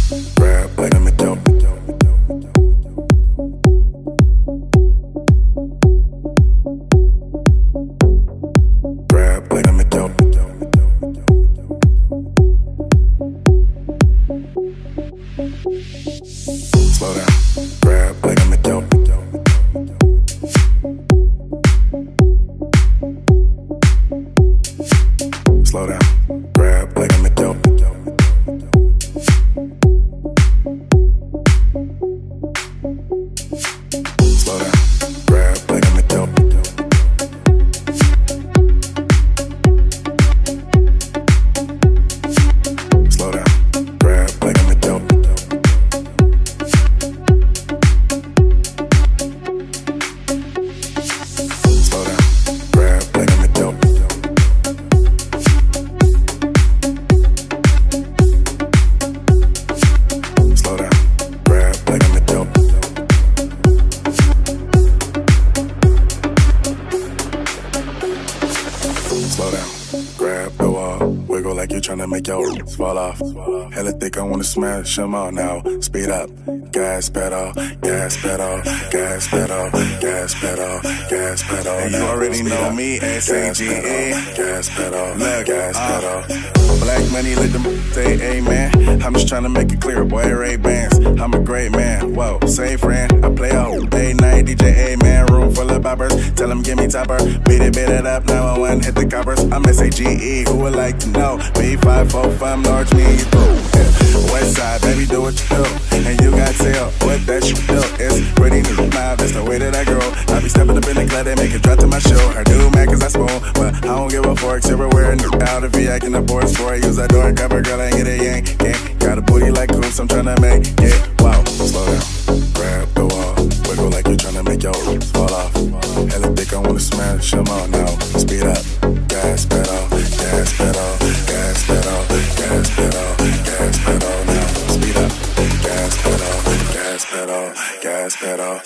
grab like I'm a dope. Grab like I'm a dope. Slow down, grab like I'm a dope. Slow down, grab like I'm a dope. Slow down, grab like I'm a dope. Slow down, grab like I'm a dope. Slow down, grab like I'm a dope. Slow down, grab like I'm a dope. Slow down, grab the wall, wiggle like you're tryna make your roots fall off. Hella thick, I wanna smash them all now. Speed up, gas pedal, gas pedal, gas pedal, gas pedal, gas pedal. And you already know me, S-A-G-E. Gas pedal, gas pedal. Black money, let them say amen. I'm just tryna make it clear, boy, Ray-Bans. I'm a great man, whoa, say friend. I play a whole day night, DJ A-man, room full of boppers. Tell them give me topper, beat it up, 911, hit the coppers. I'm S-A-G-E, who would like to know? B545 North, me, you through. West side, baby, do what you do. And you got tell what that shit do. It's pretty new, now that's the way that I grow. I be stepping up in the club, they make it drop to my show. I do mad cause I spoon, but I don't give a fork. Silverware and out if he acting the board sport. Use that door and cover, girl, I ain't get a yank. Got a booty like hoops, I'm tryna make it. Wow, slow down, grab the wall, wiggle like you're tryna make your roots fall off. Hella thick, I wanna smash them all now. Speed up, gas pedal, gas pedal, gas pedal, gas pedal, gas pedal now. Speed up, gas pedal, gas pedal, gas pedal.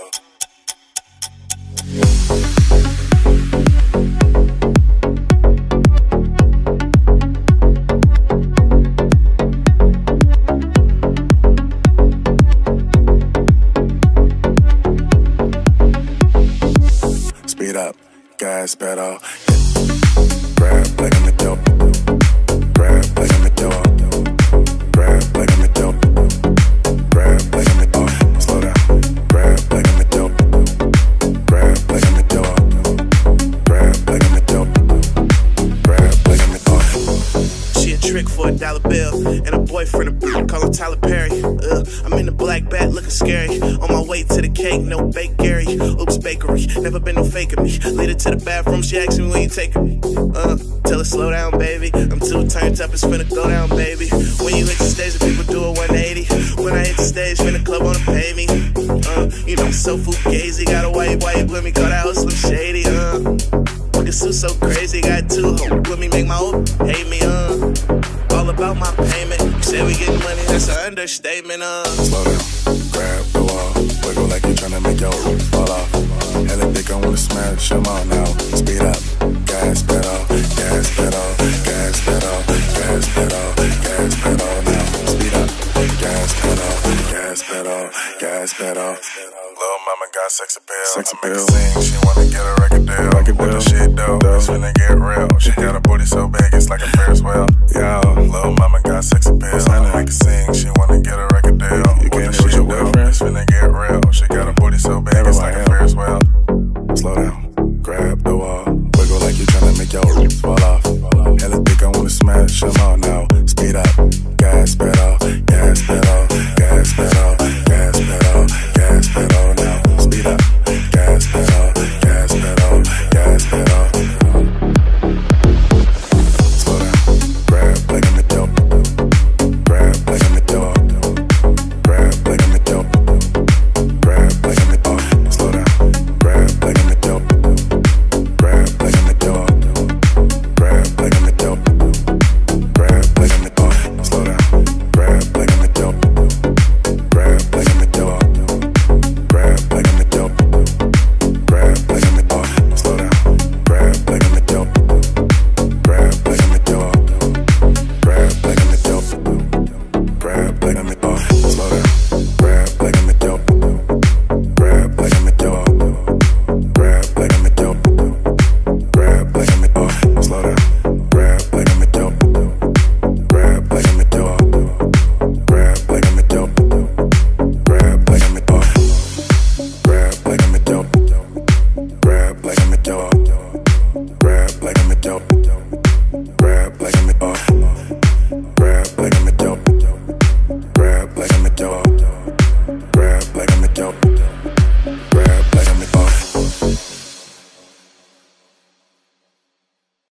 Speed up, gas pedal. Grab like I'm a dope. Grab like I'm a dope. Grab like I'm a dope. Grab like I'm a dope. Slow down. Grab like I'm a dope. Grab like I'm a dope. Grab like I'm a dope. Grab like I'm a dope. She a trick for $1 bill and a boyfriend a call her Tyler Perry. I'm in the black bat looking scary. On my way to the cake, no bake Gary. Oops, bakery, never been no faking me. Lead her to the bathroom, she asks me when you taking me. Tell her slow down, baby. I'm too turned up, it's finna go down, baby. When you hit the stage, the people do a 180. When I hit the stage, finna club wanna pay me. You know, so fugazi, got a white with me, call that house Slim Shady. Fucking suit so crazy, got two hoes with me, make my old hate me. All about my payment. You say we getting money, that's an understatement. Slow down, grab the wall, wiggle like you're tryna make your roots fall off. Hella thick, I wanna smash them all now. Speed up, gas pedal, gas pedal, gas pedal, gas pedal, gas pedal now. Speed up, gas pedal, gas pedal, gas pedal. Lil' mama got sex appeal. Sex appeal. I make her sing, she wanna get a record deal. What the shit do? It's finna get real. She got a booty so big, it's like a Ferris wheel. Yo, lil' mama got sex appeal. I make her sing, she wanna get a record deal. You can't do your boyfriend. It's finna get real. She got a booty so big, it's like a Ferris wheel. Slow down, grab the wall, wiggle like you're tryna make your roots fall off. Hella thick, I wanna smash them all now. Speed up, gas pedal, gas pedal, gas pedal, gas pedal, gas pedal now. Speed up, gas pedal, gas pedal, gas pedal. Slow down, grab like I'm a dope. Grab like I'm a dope. like I'm in